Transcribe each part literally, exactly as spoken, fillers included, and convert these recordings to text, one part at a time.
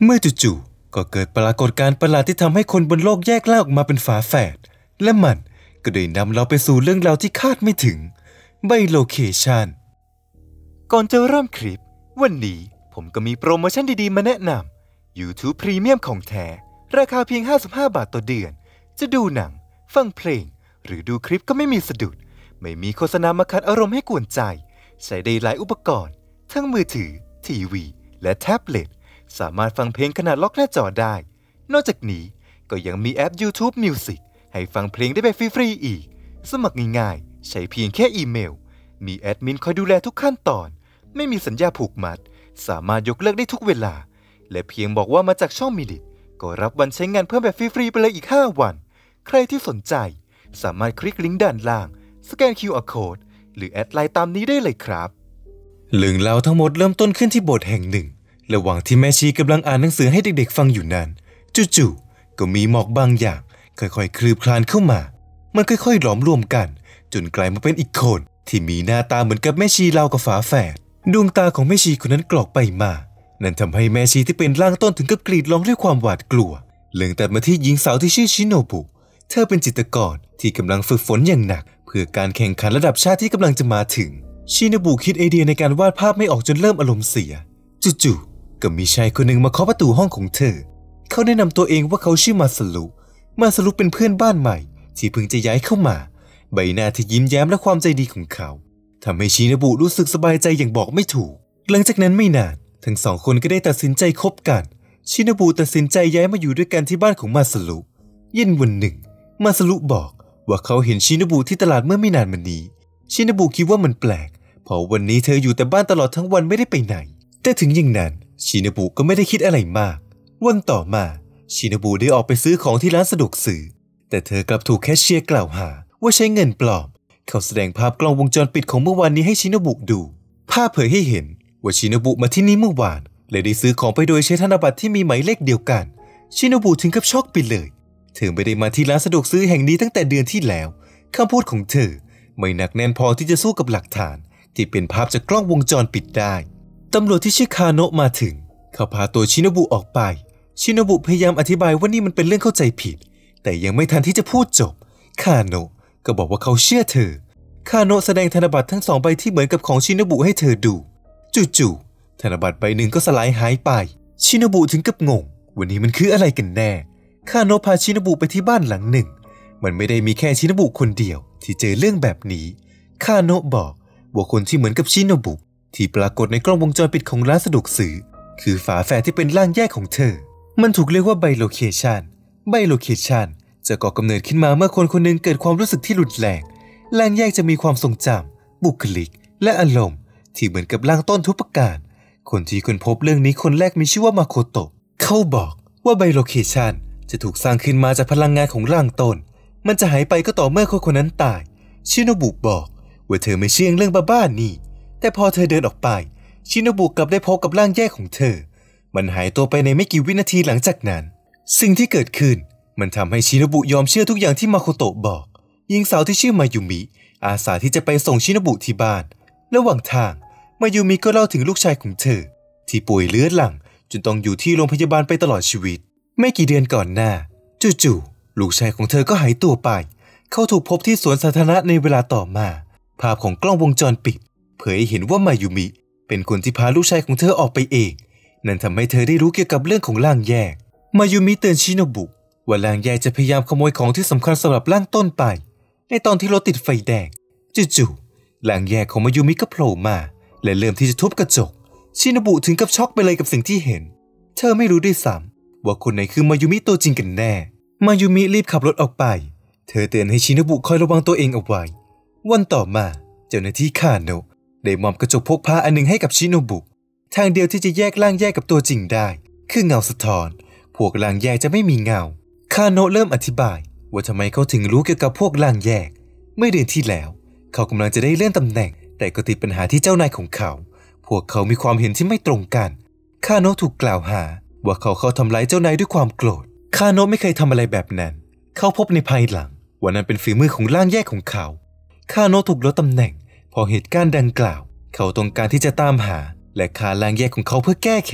เมื่อจู่ๆก็เกิดปรากฏการณ์ประหลาดที่ทำให้คนบนโลกแยกล่างออกมาเป็นฝาแฝดและมันก็ได้นำเราไปสู่เรื่องราวที่คาดไม่ถึงไบโลเคชันก่อนจะเริ่มคลิปวันนี้ผมก็มีโปรโมชั่นดีๆมาแนะนำ YouTube Premium ของแท้ราคาเพียงห้าสิบห้าบาทต่อเดือนจะดูหนังฟังเพลงหรือดูคลิปก็ไม่มีสะดุดไม่มีโฆษณามาขัดอารมณ์ให้กวนใจใช้ได้หลายอุปกรณ์ทั้งมือถือทีวีและแท็บเล็ตสามารถฟังเพลงขนาดล็อกหน้าจอได้นอกจากนี้ก็ยังมีแอป YouTube Music ให้ฟังเพลงได้แบบฟรีๆอีกสมัครง่ายๆใช้เพียงแค่อีเมลมีแอดมินคอยดูแลทุกขั้นตอนไม่มีสัญญาผูกมัดสามารถยกเลิกได้ทุกเวลาและเพียงบอกว่ามาจากช่องมิลิทก็รับวันใช้งานเพิ่มแบบฟรีๆไปเลยอีกห้าวันใครที่สนใจสามารถคลิกลิงก์ด้านล่างสแกน คิว อาร์ Code หรือแอดไลน์ตามนี้ได้เลยครับเรื่องราวทั้งหมดเริ่มต้นขึ้นที่โบสถ์แห่งหนึ่งระหว่างที่แม่ชีกำลังอ่านหนังสือให้เด็กๆฟังอยู่นั้นจู่ๆก็มีหมอกบางอย่างค่อยๆคลืบคลานเข้ามามันค่อยๆหลอมรวมกันจนกลายมาเป็นอีกคนที่มีหน้าตาเหมือนกับแม่ชีราวกับฝาแฝดดวงตาของแม่ชีคนนั้นกรอกไปมานั่นทำให้แม่ชีที่เป็นร่างต้นถึงกับกรีดร้องด้วยความหวาดกลัวเรื่องตัดมาที่หญิงสาวที่ชื่อชิโนบุเธอเป็นจิตรกรที่กำลังฝึกฝนอย่างหนักเพื่อการแข่งขันระดับชาติที่กำลังจะมาถึงชิโนบุคิดไอเดียในการวาดภาพไม่ออกจนเริ่มอารมณ์เสียจู่ๆก็มีชายคนหนึ่งมาเคาะประตูห้องของเธอเขาแนะนำตัวเองว่าเขาชื่อมาสลุมาสลุเป็นเพื่อนบ้านใหม่ที่เพิ่งจะย้ายเข้ามาใบหน้าที่ยิ้มแย้มและความใจดีของเขาทำให้ชิโนบุรู้สึกสบายใจอย่างบอกไม่ถูกหลังจากนั้นไม่นานทั้งสองคนก็ได้ตัดสินใจคบกันชิโนบุตัดสินใจย้ายมาอยู่ด้วยกันที่บ้านของมาสลุเย็นวันหนึ่งมาสลุบอกว่าเขาเห็นชิโนบุที่ตลาดเมื่อไม่นานมานี้ชิโนบุคิดว่ามันแปลกเพราะวันนี้เธออยู่แต่บ้านตลอดทั้งวันไม่ได้ไปไหนแต่ถึงอย่างนั้นชิโนบุก็ไม่ได้คิดอะไรมากวันต่อมาชิโนบุได้ออกไปซื้อของที่ร้านสะดวกซื้อแต่เธอกลับถูกแคชเชียร์กล่าวหาว่าใช้เงินปลอมเขาแสดงภาพกล้องวงจรปิดของเมื่อวานนี้ให้ชิโนบุดูภาพเผยให้เห็นว่าชิโนบุมาที่นี่เมื่อวานและได้ซื้อของไปโดยใช้ธนบัตรที่มีหมายเลขเดียวกันชิโนบุถึงกับช็อกไปเลยเธอไม่ได้มาที่ร้านสะดวกซื้อแห่งนี้ตั้งแต่เดือนที่แล้วคำพูดของเธอไม่หนักแน่นพอที่จะสู้กับหลักฐานที่เป็นภาพจากกล้องวงจรปิดได้ตำรวจที่ชื่อคาโนะมาถึงเขาพาตัวชิโนบุออกไปชิโนบุพยายามอธิบายว่านี่มันเป็นเรื่องเข้าใจผิดแต่ยังไม่ทันที่จะพูดจบคาโนะก็บอกว่าเขาเชื่อเธอคาโนะแสดงธนบัตรทั้งสองใบที่เหมือนกับของชิโนบุให้เธอดูจู่ๆธนบัตรใบหนึ่งก็สลายหายไปชิโนบุถึงกับงงวันนี้มันคืออะไรกันแน่คาโนะพาชิโนบุไปที่บ้านหลังหนึ่งมันไม่ได้มีแค่ชิโนบุคนเดียวที่เจอเรื่องแบบนี้คาโนะบอกว่าคนที่เหมือนกับชิโนบุที่ปรากฏในกล้องวงจรปิดของร้านสะดวกซื้อคือฝาแฝดที่เป็นร่างแยกของเธอมันถูกเรียกว่าไบโลเคชันไบโลเคชันจะก่อกำเนิดขึ้นมาเมื่อคนคนหนึ่งเกิดความรู้สึกที่รุนแรงร่างแยกจะมีความทรงจำบุคลิกและอารมณ์ที่เหมือนกับร่างต้นทุกประการคนที่ค้นพบเรื่องนี้คนแรกมีชื่อว่ามาโคโตะเขาบอกว่าไบโลเคชันจะถูกสร้างขึ้นมาจากพลังงานของร่างต้นมันจะหายไปก็ต่อเมื่อคนคนนั้นตายชิโนบุบอกว่าเธอไม่เชื่อเรื่องบ้าๆนี่แต่พอเธอเดินออกไปชิโนบุกลับได้พบกับร่างแยกของเธอมันหายตัวไปในไม่กี่วินาทีหลังจากนั้นสิ่งที่เกิดขึ้นมันทำให้ชิโนบุยอมเชื่อทุกอย่างที่มาโคโตะบอกหญิงสาวที่ชื่อมายุมิอาสาที่จะไปส่งชิโนบุที่บ้านระหว่างทางมายุมิก็เล่าถึงลูกชายของเธอที่ป่วยเรื้อรังจนต้องอยู่ที่โรงพยาบาลไปตลอดชีวิตไม่กี่เดือนก่อนหน้าจู่ๆลูกชายของเธอก็หายตัวไปเขาถูกพบที่สวนสาธารณะในเวลาต่อมาภาพของกล้องวงจรปิดเผยให้เห็นว่ามายุมิเป็นคนที่พาลูกชายของเธอออกไปเองนั่นทำให้เธอได้รู้เกี่ยวกับเรื่องของร่างแยกมายุมิเตือนชิโนบุว่าร่างแยกจะพยายามขโมยของที่สำคัญสำหรับร่างต้นไปในตอนที่รถติดไฟแดงจู่ๆร่างแยกของมายุมิก็โผล่มาและเริ่มที่จะทุบกระจกชิโนบุถึงกับช็อกไปเลยกับสิ่งที่เห็นเธอไม่รู้ด้วยซ้ำว่าคนไหนคือมายุมิตัวจริงกันแน่มายุมิรีบขับรถออกไปเธอเตือนให้ชิโนบุคอยระวังตัวเองเอาไว้วันต่อมาเจ้าหน้าที่คาโนะได้มอบกระจกพกพาอันหนึ่งให้กับชิโนบุทางเดียวที่จะแยกร่างแยกกับตัวจริงได้คือเงาสะท้อนพวกร่างแยกจะไม่มีเงาคาโนะเริ่มอธิบายว่าทำไมเขาถึงรู้เกี่ยวกับพวกร่างแยกเมื่อเดือนที่แล้วเขากำลังจะได้เลื่อนตำแหน่งแต่ก็ติดปัญหาที่เจ้านายของเขาพวกเขามีความเห็นที่ไม่ตรงกันคาโนะถูกกล่าวหาว่าเขาเข้าทำร้ายเจ้านายด้วยความโกรธคาโนะไม่เคยทำอะไรแบบนั้นเขาพบในภายหลังว่านั้นเป็นฝีมือของร่างแยกของเขาคาโนะถูกลดตำแหน่งพอเหตุการณ์ดังกล่าวเขาต้องการที่จะตามหาและฆ่าร่างแยกของเขาเพื่อแก้แค้น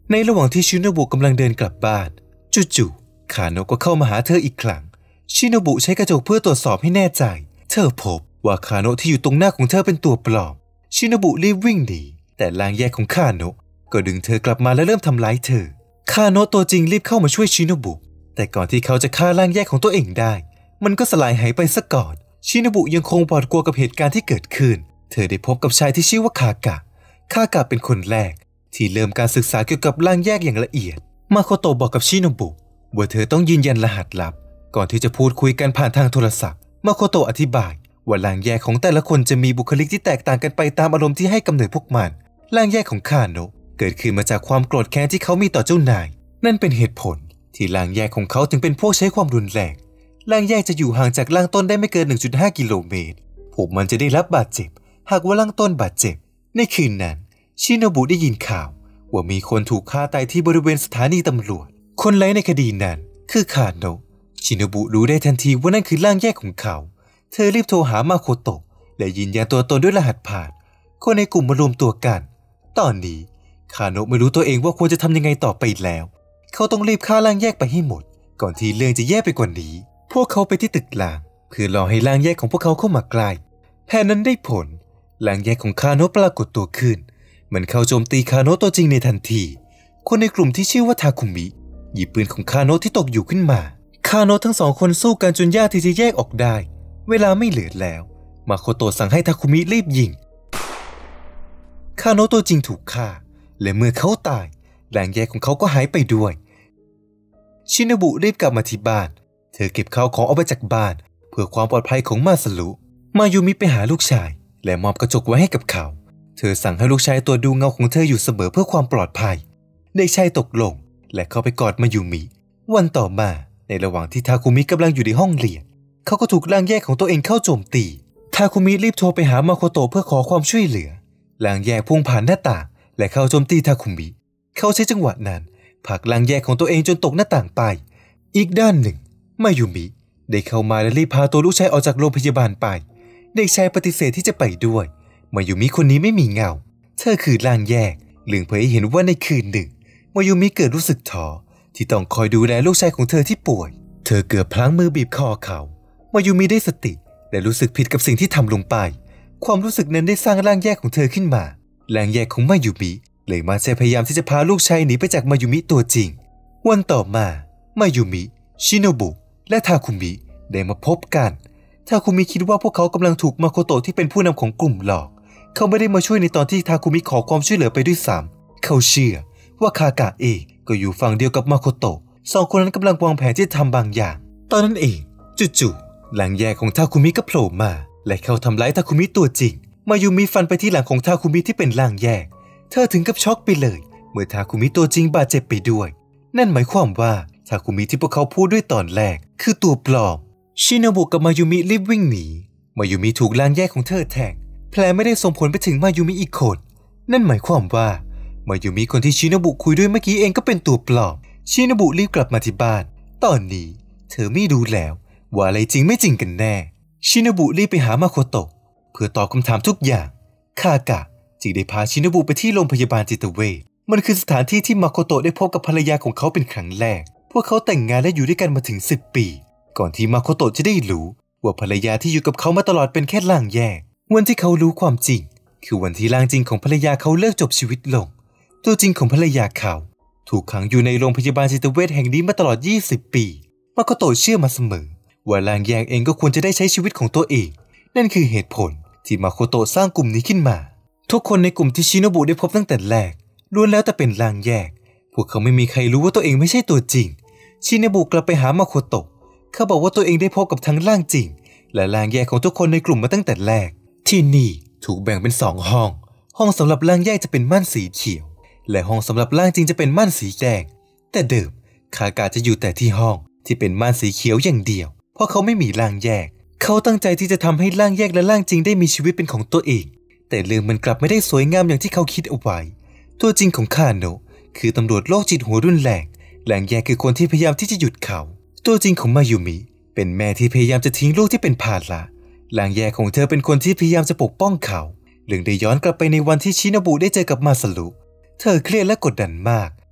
ในระหว่างที่ชิโนบุกำลังเดินกลับบ้านจู่ๆคาโนะก็เข้ามาหาเธออีกครั้งชิโนบุใช้กระจกเพื่อตรวจสอบให้แน่ใจเธอพบว่าคาโนะที่อยู่ตรงหน้าของเธอเป็นตัวปลอมชิโนบุรีบวิ่งหนีแต่ลางแยกของคาโนะก็ดึงเธอกลับมาและเริ่มทำร้ายเธอคาโนะตัวจริงรีบเข้ามาช่วยชิโนบุแต่ก่อนที่เขาจะฆ่าลางแยกของตัวเองได้มันก็สลายหายไปซะก่อนชิโนบุยังคงหวาดกลัวกับเหตุการณ์ที่เกิดขึ้นเธอได้พบกับชายที่ชื่อว่าคากะคากะเป็นคนแรกที่เริ่มการศึกษาเกี่ยวกับลางแยกอย่างละเอียดมาโคโตะบอกกับชิโนบุว่าเธอต้องยืนยันรหัสลับก่อนที่จะพูดคุยกันผ่านทางโทรศัพท์มาโคโตะอธิบายว่าลางแยกของแต่ละคนจะมีบุคลิกที่แตกต่างกันไปตามอารมณ์ที่ให้กำเนิดพวกมันลางแยกของคาโนะเกิดขึ้นมาจากความโกรธแค้นที่เขามีต่อเจ้านายนั่นเป็นเหตุผลที่ลางแยกของเขาถึงเป็นพวกใช้ความรุนแรงลางแยกจะอยู่ห่างจากลางต้นได้ไม่เกิน หนึ่งจุดห้า กิโลเมตรพวกมันจะได้รับบาดเจ็บหากว่าลางต้นบาดเจ็บในคืนนั้นชิโนบุได้ยินข่าวว่ามีคนถูกฆ่าตายที่บริเวณสถานีตำรวจคนร้ายในคดีนั้นคือคาโนะชิโนบุรู้ได้ทันทีว่านั่นคือลางแยกของเขาเธอรีบโทรหามาโคโตะและยืนยันตัวตนด้วยรหัสผ่านคนในกลุ่มมารวมตัวกันตอนนี้คาโนะไม่รู้ตัวเองว่าควรจะทำยังไงต่อไปแล้วเขาต้องรีบฆ่าลางแยกไปให้หมดก่อนที่เรื่องจะแย่ไปกว่านี้พวกเขาไปที่ตึกลางเพื่อรอให้ลางแยกของพวกเขาเข้ามาใกล้แผนนั้นได้ผลลางแยกของคาโนะปรากฏตัวขึ้นมันเข้าโจมตีคาโนะตัวจริงในทันทีคนในกลุ่มที่ชื่อว่าทาคุมิหยิบปืนของคาโนะที่ตกอยู่ขึ้นมาคาโนะทั้งสองคนสู้กันจนยากที่จะแยกออกได้เวลาไม่เหลือแล้วมาโคโตะสั่งให้ทาคุมิรีบยิงคาโนะตัวจริงถูกฆ่าและเมื่อเขาตายลางแยกของเขาก็หายไปด้วยชินบุรีบกลับมาที่บ้านเธอเก็บข้าวของออกไปจากบ้านเพื่อความปลอดภัยของมาสรุมายูมิไปหาลูกชายและมอบกระจกไว้ให้กับเขาเธอสั่งให้ลูกชายตัวดูเงาของเธออยู่เสมอเพื่อความปลอดภัยเด็กชายตกลงและเข้าไปกอดมายูมิวันต่อมาในระหว่างที่ทาคุมิกำลังอยู่ในห้องเรียนเขาก็ถูกลางแยกของตัวเองเข้าโจมตีทาคุมิรีบโทรไปหามาโคโตะเพื่อขอความช่วยเหลือลางแยกพุ่งผ่านหน้าต่างและเข้าโจมตีทาคุมิเขาใช้จังหวะนั้นผลักลางแยกของตัวเองจนตกหน้าต่างไปอีกด้านหนึ่งมายูมิได้เข้ามาและรีบพาตัวลูกชายออกจากโรงพยาบาลไปเด็กชายปฏิเสธที่จะไปด้วยมายูมิคนนี้ไม่มีเงาเธอคือลางแยกเรื่องเผยให้เห็นว่าในคืนหนึ่งมายูมิเกิดรู้สึกท้อที่ต้องคอยดูแลลูกชายของเธอที่ป่วยเธอเกือบพลั้งมือบีบคอเขามายูมิได้สติและรู้สึกผิดกับสิ่งที่ทำลงไปความรู้สึกนั้นได้สร้างร่างแยกของเธอขึ้นมาร่างแยกของมายูมิเลยมาเซพยายามที่จะพาลูกชายหนีไปจากมายูมิตัวจริงวันต่อมามายูมิชิโนบุและทาคุมิได้มาพบกันทาคุมิคิดว่าพวกเขากำลังถูกมาโคโตะที่เป็นผู้นำของกลุ่มหลอกเขาไม่ได้มาช่วยในตอนที่ทาคุมิขอความช่วยเหลือไปด้วยซ้ำเขาเชื่อว่าคากะเองก็อยู่ฝั่งเดียวกับมาโคโตะสองคนนั้นกำลังวางแผนที่จะทำบางอย่างตอนนั้นเองจู่ๆหลังแยกของทาคุมิก็โผล่มาและเข้าทำร้ายทาคุมิตัวจริงมายูมิฟันไปที่หลังของทาคุมิที่เป็นร่างแยกเธอถึงกับช็อกไปเลยเมื่อทาคุมิตัวจริงบาดเจ็บไปด้วยนั่นหมายความว่าทาคุมิที่พวกเขาพูดด้วยตอนแรกคือตัวปลอมชิโนบุกับมายูมิรีบวิ่งหนีมายูมิถูกร่างแยกของเธอแทงแผลไม่ได้ส่งผลไปถึงมายูมิอีกคนนั่นหมายความว่ามายูมิคนที่ชิโนบุคุยด้วยเมื่อกี้เองก็เป็นตัวปลอมชิโนบุรีบกลับมาที่บ้านตอนนี้เธอไม่รู้แล้วว่าอะไรจริงไม่จริงกันแน่ชิโนบุรีบไปหามาโคโตะเพื่อตอบคำถามทุกอย่างคากะจึงได้พาชิโนบุไปที่โรงพยาบาลจิตเวชมันคือสถานที่ที่มาโคโตะได้พบกับภรรยาของเขาเป็นครั้งแรกพวกเขาแต่งงานและอยู่ด้วยกันมาถึงสิบปีก่อนที่มาโคโตะจะได้รู้ว่าภรรยาที่อยู่กับเขามาตลอดเป็นแค่ร่างแยกวันที่เขารู้ความจริงคือวันที่ร่างจริงของภรรยาเขาเลิกจบชีวิตลงตัวจริงของภรรยาเขาถูกขังอยู่ในโรงพยาบาลจิตเวชแห่งนี้มาตลอดยี่สิบปีมาโคโตะเชื่อมาเสมอว่าร่างแยกเองก็ควรจะได้ใช้ชีวิตของตัวเองนั่นคือเหตุผลที่มาโคโตะสร้างกลุ่มนี้ขึ้นมาทุกคนในกลุ่มที่ชิโนบุได้พบตั้งแต่แรกล้วนแล้วแต่เป็นร่างแยกพวกเขาไม่มีใครรู้ว่าตัวเองไม่ใช่ตัวจริงชิโนบุกลับไปหามาโคโตะเขาบอกว่าตัวเองได้พบกับทั้งร่างจริงและร่างแยกของทุกคนในกลุ่มมาตั้งแต่แรกที่นี่ถูกแบ่งเป็นสองห้องห้องสำหรับร่างแยกจะเป็นม่านสีเขียวและห้องสำหรับร่างจริงจะเป็นม่านสีแดงแต่เดิมคากะจะอยู่แต่ที่ห้องที่เป็นม่านสีเขียวอย่างเดียวเพราะเขาไม่มีร่างแยกเขาตั้งใจที่จะทำให้ร่างแยกและร่างจริงได้มีชีวิตเป็นของตัวเองแต่เรื่องมันกลับไม่ได้สวยงามอย่างที่เขาคิดเอาไว้ตัวจริงของคาโนะคือตำรวจโรคจิตหัวรุนแรงร่างแยกคือคนที่พยายามที่จะหยุดเขาตัวจริงของมายูมิเป็นแม่ที่พยายามจะทิ้งลูกที่เป็นภาระร่างแยกของเธอเป็นคนที่พยายามจะปกป้องเขาเรื่องได้ย้อนกลับไปในวันที่ชิโนบุได้เจอกับมาสรุเธอเครียดและกดดันมาก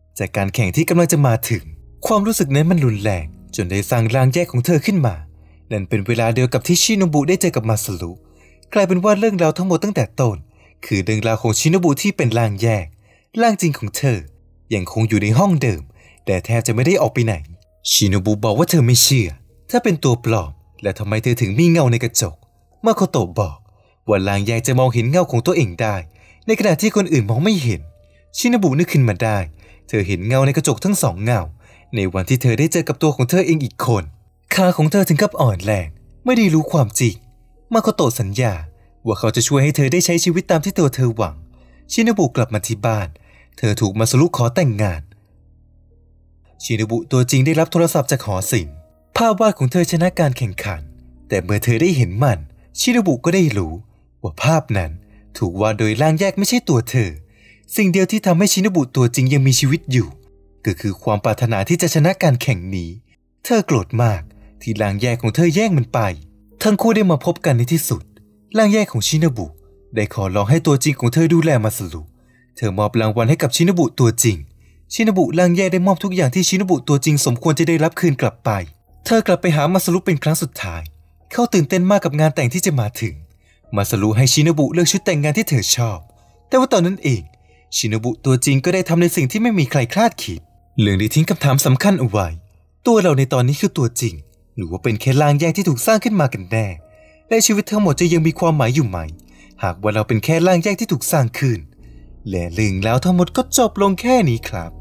จากการแข่งที่กำลังจะมาถึงความรู้สึกนั้นมันรุนแรงจนได้สร้างร่างแยกของเธอขึ้นมานั่นเป็นเวลาเดียวกับที่ชิโนบุได้เจอกับมาซารุกลายเป็นว่าเรื่องราวทั้งหมดตั้งแต่ต้นคือเรื่องราวของชิโนบุที่เป็นร่างแยกร่างจริงของเธอยังคงอยู่ในห้องเดิมแต่แทบจะไม่ได้ออกไปไหนชิโนบุบอกว่าเธอไม่เชื่อถ้าเป็นตัวปลอมและทำไมเธอถึงมีเงาในกระจกมาโคโตะบอกว่าร่างแยกจะมองเห็นเงาของตัวเองได้ในขณะที่คนอื่นมองไม่เห็นชิโนบุนึกขึ้นมาได้เธอเห็นเงาในกระจกทั้งสองเงาในวันที่เธอได้เจอกับตัวของเธอเองอีกคนขาของเธอถึงกับอ่อนแรงไม่ได้รู้ความจริงมาโคโตะสัญญาว่าเขาจะช่วยให้เธอได้ใช้ชีวิตตามที่ตัวเธอหวังชิโนบุกลับมาที่บ้านเธอถูกมาซารุขอแต่งงานชิโนบุตัวจริงได้รับโทรศัพท์จากหอศิลป์ภาพวาดของเธอชนะการแข่งขันแต่เมื่อเธอได้เห็นมันชิโนบุก็ได้รู้ว่าภาพนั้นถูกวาดโดยร่างแยกไม่ใช่ตัวเธอสิ่งเดียวที่ทำให้ชิโนบุตัวจริงยังมีชีวิตอยู่ก็คือความปรารถนาที่จะชนะการแข่งนี้เธอโกรธมากที่ร่างแยกของเธอแย่งมันไปทั้งคู่ได้มาพบกันในที่สุดร่างแยกของชิโนบุได้ขอร้องให้ตัวจริงของเธอดูแลมาซารุเธอมอบรางวัลให้กับชิโนบุตัวจริงชิโนบุร่างแยกได้มอบทุกอย่างที่ชิโนบุตัวจริงสมควรจะได้รับคืนกลับไปเธอกลับไปหามาซารุเป็นครั้งสุดท้ายเขาตื่นเต้นมากกับงานแต่งที่จะมาถึงมาซารุให้ชิโนบุเลือกชุดแต่งงานที่เธอชอบแต่ว่าตอนนั้นเองชิโนบุตัวจริงก็ได้ทำในสิ่งที่ไม่มีใครคาดคิดเรื่องที่ทิ้งคำถามสำคัญเอาไว้ตัวเราในตอนนี้คือตัวจริงหรือว่าเป็นแค่ร่างแยกที่ถูกสร้างขึ้นมากันแน่และชีวิตทั้งหมดจะยังมีความหมายอยู่ไหมหากว่าเราเป็นแค่ร่างแยกที่ถูกสร้างขึ้นและเรื่องแล้วทั้งหมดก็จบลงแค่นี้ครับ